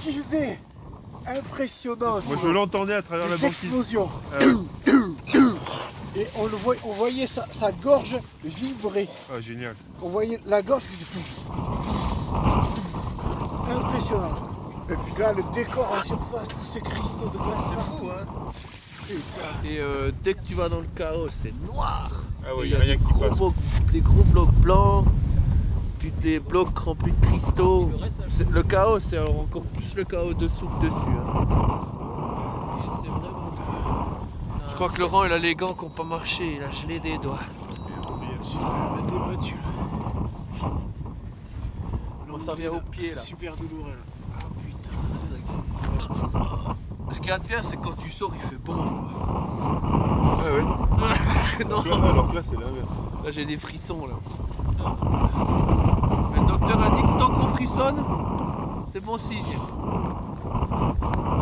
qu'ils aient impressionnant. Moi je l'entendais à travers la banquise. Explosions. Et on voyait sa gorge vibrer. Ah génial. On voyait la gorge qui faisait impressionnant. Et puis là le décor en surface, tous ces cristaux de glace. C'est fou hein. Et dès que tu vas dans le chaos, c'est noir. Ah ouais, il n'y a rien qui passe. Des gros blocs blancs, puis des blocs remplis de cristaux. Le chaos, c'est encore plus le chaos dessous que dessus. Hein. Je crois que Laurent, il a les gants qui n'ont pas marché, il a gelé des doigts. J'ai quand même débattu là. Non, ça vient au pied là. Super douloureux là. Ah putain. Ce qui est bien, c'est quand tu sors, il fait bon. Ah ouais. Non. Alors que là, c'est l'inverse. Là, j'ai des frissons là. Mais le docteur a dit que tant qu'on frissonne, c'est bon signe.